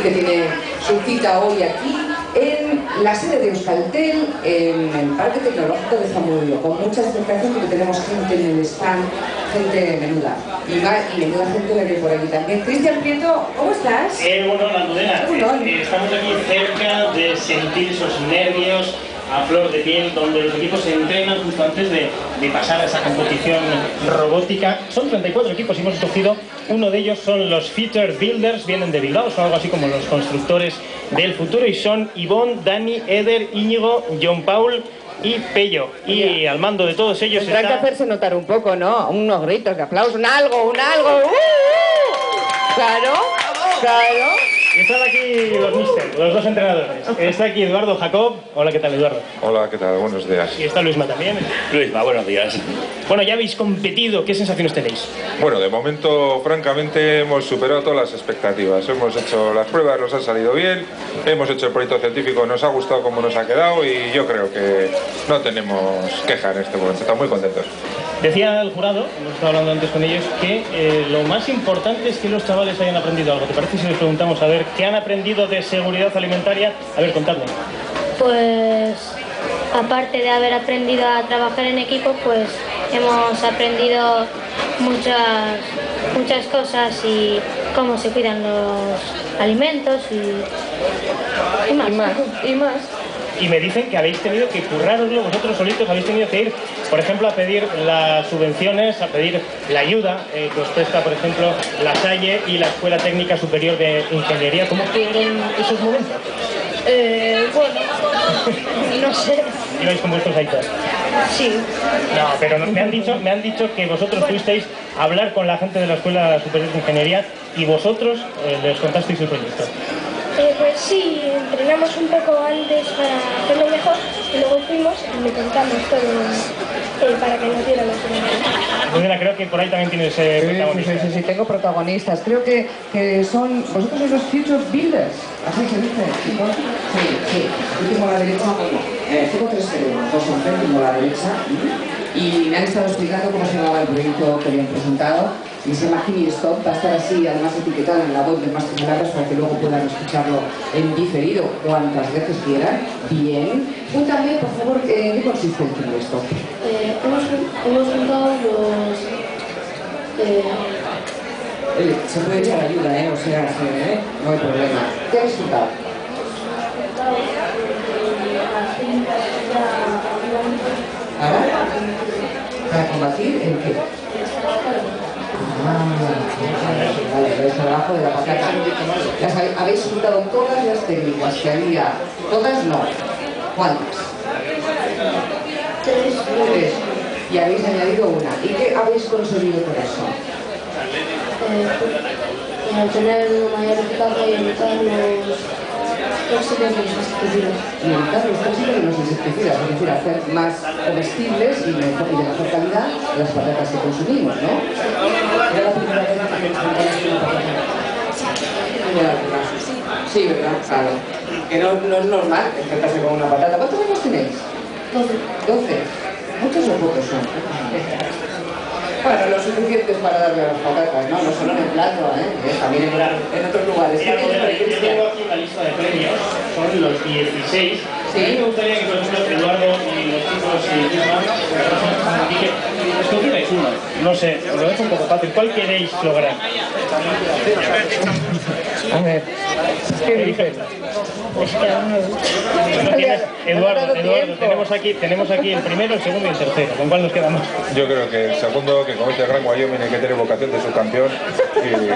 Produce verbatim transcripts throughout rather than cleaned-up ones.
que tiene su cita hoy aquí en la sede de Euskaltel, en el Parque Tecnológico de Zamudio, con mucha expectación porque tenemos gente en el stand, gente menuda, y, va, y menuda gente la que por aquí también. Cristian Prieto, ¿cómo estás? Eh, bueno, la Almudena, eh, estamos aquí cerca de sentir esos nervios a flor de piel, donde los equipos se entrenan justo antes de, de pasar a esa competición robótica. Son treinta y cuatro equipos y hemos escogido uno de ellos, son los Future Builders, vienen de Bilbao, son algo así como los constructores del futuro, y son Ivonne, Dani, Eder, Íñigo, John Paul y Pello. Y al mando de todos ellos tendrán está... que hacerse notar un poco, ¿no? Unos gritos de aplauso, un algo, un algo. ¡Uh! Claro, claro. Y están aquí los mister, los dos entrenadores. Está aquí Eduardo Jacob. Hola, ¿qué tal, Eduardo? Hola, ¿qué tal? Buenos días. Y está Luisma también. Luisma, buenos días. Bueno, ya habéis competido. ¿Qué sensaciones tenéis? Bueno, de momento, francamente, hemos superado todas las expectativas. Hemos hecho las pruebas, nos han salido bien. Hemos hecho el proyecto científico, nos ha gustado como nos ha quedado y yo creo que no tenemos queja en este momento. Estamos muy contentos. Decía el jurado, hemos estado hablando antes con ellos, que eh, lo más importante es que los chavales hayan aprendido algo. ¿Te parece si les preguntamos a ver qué han aprendido de seguridad alimentaria? A ver, contadme. Pues, aparte de haber aprendido a trabajar en equipo, pues hemos aprendido muchas, muchas cosas y cómo se cuidan los alimentos y, y más. Y más, y más. Y me dicen que habéis tenido que currároslo vosotros solitos, habéis tenido que ir, por ejemplo, a pedir las subvenciones, a pedir la ayuda eh, que os presta, por ejemplo, la Salle y la Escuela Técnica Superior de Ingeniería. ¿Cómo fueron esos momentos? Eh, bueno, no sé. ¿Ibais con vuestros aitos? Sí. No, pero no, me, han dicho, me han dicho que vosotros fuisteis a hablar con la gente de la Escuela Superior de Ingeniería y vosotros eh, les contasteis el proyecto. Eh, pues sí, entrenamos un poco antes para hacerlo mejor y luego fuimos y le contamos todo eh, para que nos diera la opinión. Bueno, creo que por ahí también tienes eh, Sí, protagonistas. sí, sí, sí, tengo protagonistas. Creo que, que son... ¿Vosotros sois los Future Builders? ¿Así se dice? Sí, sí. Yo tengo a la derecha, bueno, eh, tengo tres cerebros, dos enfrente, tengo a la derecha. Y me han estado explicando cómo se llamaba el proyecto que habían presentado. Y se llama Kini Stop, va a estar así, además etiquetado en la web de Más que Palabras para que luego puedan escucharlo en diferido cuantas veces quieran. Bien. Cuéntame, por favor, ¿en qué consiste el Kini Stop? Eh, hemos, hemos juntado los... Eh, Eh, se puede echar ayuda, ¿eh? O sea, sí, ¿eh? No hay problema. ¿Qué habéis juntado? ¿Para? ¿Para combatir el qué? Ah, vale, el trabajo de la patata. Las habe- habéis juntado todas las técnicas que había. Todas no. ¿Cuántas? tres. Tres. Y habéis añadido una. ¿Y qué habéis conseguido con eso? Eh, al tener una mayor eficacia y evitar los tóxicos y los pesticidas. Y evitar los tóxicos y los insecticidas, es decir, hacer más comestibles y, mejor, y de mejor calidad las patatas que consumimos, ¿no? Era la primera vez que consumíamos una patata. Era la primera. Sí, ¿verdad? Claro. Que no, no es normal enfrentarse con una patata. ¿Cuántos años tenéis? Doce. Doce. ¿Muchos o pocos son? Bueno, lo suficientes para darle a las patatas, ¿no? No solo en el plato, ¿eh? Eh, También en, en otros lugares. Mira, ¿Qué yo tienes por ahí, tengo Cristian? aquí una lista de premios, son los dieciséis. Sí. A mí me gustaría que, por ejemplo, Eduardo y los chicos y Luisma, aquí que escogierais uno. No sé, os lo dejo un poco fácil. ¿Cuál queréis lograr? A ver, ¿qué dices? Bueno, tienes, Eduardo, Eduardo, tenemos aquí, tenemos aquí el primero, el segundo y el tercero. ¿Con cuál nos quedamos? Yo creo que el segundo, que como dice el Gran Wyoming, hay que tener vocación de subcampeón. Y...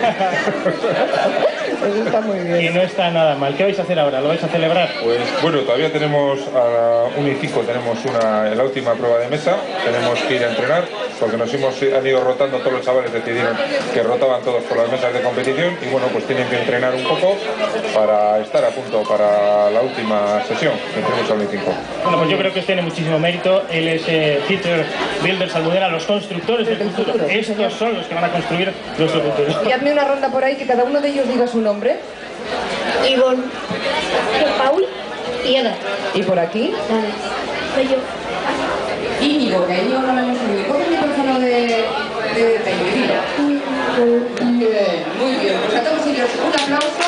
Eso está muy bien. Y no está nada mal. ¿Qué vais a hacer ahora? ¿Lo vais a celebrar? Pues bueno, todavía tenemos a uno y cinco, tenemos una, en la última prueba de mesa, tenemos que ir a entrenar, porque nos hemos, han ido rotando, todos los chavales decidieron que rotaban todos por las mesas de competición y bueno, pues tienen que entrenar un poco para estar a punto para la última sesión, que tenemos al uno y cinco. Bueno, pues yo creo que os tiene muchísimo mérito. Él es eh, Future Builders, Almudena, los constructores del Del futuro. futuro, sí, Estos señor. son los que van a construir nuestro futuro. Y hazme una ronda por ahí, que cada uno de ellos diga su nombre. Ivonne, Paul y Eda. Y por aquí, Pello. Íñigo, que Íñigo no lo hemos oído. ¿Cuál es el micrófono de, de Pello? Bien, muy bien. Pues a todos ellos un aplauso.